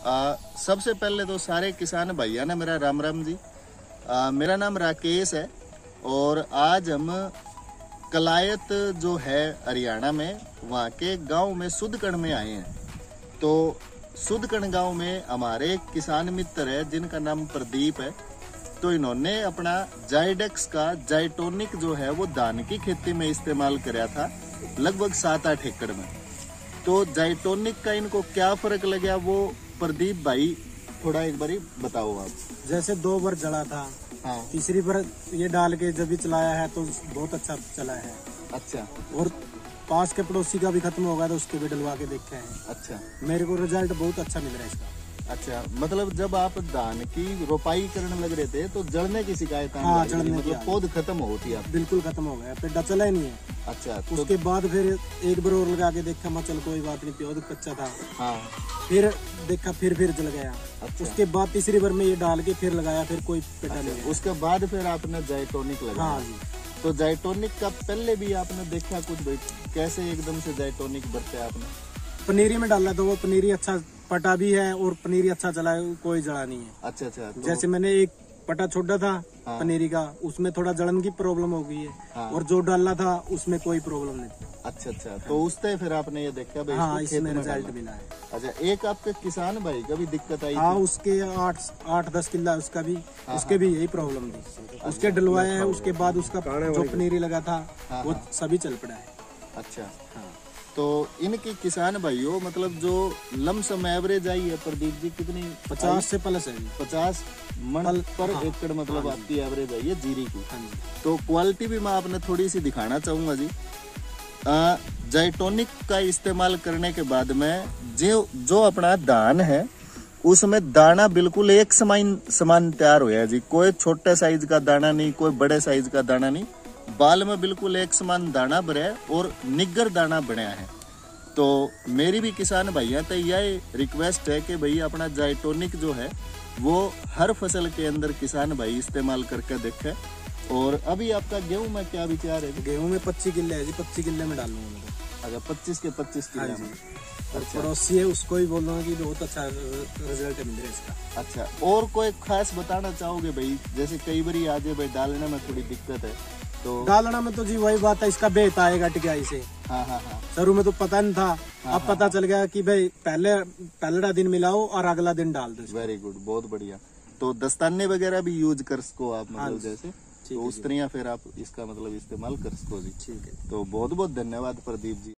सबसे पहले तो सारे किसान भैया ने मेरा राम राम जी। मेरा नाम राकेश है और आज हम कलायत जो है हरियाणा में, वहाँ के गांव में सुदकण में आए हैं। तो सुदकण गांव में हमारे एक किसान मित्र है जिनका नाम प्रदीप है। तो इन्होंने अपना जाइडेक्स का जाइटोनिक जो है वो धान की खेती में इस्तेमाल कराया था, लगभग 7-8 एकड़ में। तो जाइटोनिक का इनको क्या फर्क लगा वो प्रदीप भाई थोड़ा एक बारी बताओ आप। जैसे 2 बार जला था, हाँ। तीसरी बार ये डाल के जब भी चलाया है तो बहुत अच्छा चला है। अच्छा। और पास के पड़ोसी का भी खत्म हो गया तो उसके भी डलवा के देखे हैं। अच्छा। मेरे को रिजल्ट बहुत अच्छा मिल रहा है इसका। अच्छा, मतलब जब आप धान की रोपाई करने लग रहे थे तो जड़ने की शिकायत आने हाँ, लगी, जड़ने मतलब की पौध खत्म होती है। बिल्कुल खत्म हो गया, पेड़ चला ही नहीं है। अच्छा। उसके बाद फिर एक बार और लगा के देखा, मैं चल कोई बात नहीं, पौध कच्चा था। हाँ। फिर देखा, फिर जल गया। अच्छा। उसके बाद तीसरी बार में ये डाल के फिर लगाया, फिर कोई पेड़ा नहीं गया। उसके बाद फिर आपने जाइटोनिक लगाया। हाँ जी। तो जाइटोनिक का पहले भी आपने देखा कुछ भाई, कैसे एकदम से जाइटोनिक बरते आपने? पनीरी में डाला तो वो पनीरी अच्छा पटा भी है और पनीरी अच्छा चला है, कोई जड़ा नहीं है। अच्छा अच्छा। तो जैसे मैंने एक पटा छोड़ा था हाँ। पनीरी का, उसमें थोड़ा जलन की प्रॉब्लम हो गई है। हाँ। और जो डाला था उसमें कोई प्रॉब्लम नहीं थी। अच्छा अच्छा। तो उससे फिर आपने ये देखा भाई हाँ, इसको इसमें खेत में रिजल्ट डालना। मिला है। अच्छा, एक आपके किसान भाई का भी दिक्कत आई हाँ, थी? उसके 8-10 किला उसका भी, हाँ, उसके भी यही प्रॉब्लम थी। उसके डलवाया है, उसके बाद उसका जो पनीरी लगा था वो सभी चल पड़ा है। अच्छा। हाँ। तो इनके किसान भाइयों, मतलब जो लमसम एवरेज आई है प्रदीप जी, कितनी? 50 से प्लस है। 50 मन पर हाँ। एकड़ मतलब हाँ आपकी एवरेज आई है जीरी की। हाँ जी। तो क्वालिटी भी मैं आपने थोड़ी सी दिखाना चाहूंगा जी। जाइटोनिक का इस्तेमाल करने के बाद में जो अपना धान है उसमें दाना बिल्कुल एक समान तैयार होया जी। कोई छोटे साइज का दाना नहीं, कोई बड़े साइज का दाना नहीं, बाल में बिल्कुल एक समान दाना बना और निग्गर दाना बनाया है। तो मेरी भी किसान भैया तो यही रिक्वेस्ट है कि भाई अपना जाइटोनिक जो है वो हर फसल के अंदर किसान भाई इस्तेमाल करके देखे। और अभी आपका गेहूं में क्या विचार है? गेहूं में 25 किले है जी, 25 किले में डालूंगा मैं तो। अच्छा, 25 के 25 किले में। और अच्छा। पड़ोसी है उसको भी बोल दूंगा कि बहुत अच्छा रिजल्ट मिल रहा है इसका। अच्छा, और कोई खास बताना चाहोगे भाई? जैसे कई बारी आज भाई डालने में थोड़ी दिक्कत है तो? डालना में तो जी वही बात है, इसका बेत आएगा टिकाई से। हाँ हाँ हाँ। शुरू में तो पता नहीं था, हाँ, अब पता चल गया कि भाई पहला दिन मिलाओ और अगला दिन डाल दो। वेरी गुड, बहुत बढ़िया। तो दस्ताने वगैरह भी यूज कर सको आप, मतलब हाँ, जैसे ठीक तो है उस तरह फिर आप इसका मतलब इस्तेमाल कर सको जी। ठीक है। तो बहुत बहुत धन्यवाद प्रदीप जी।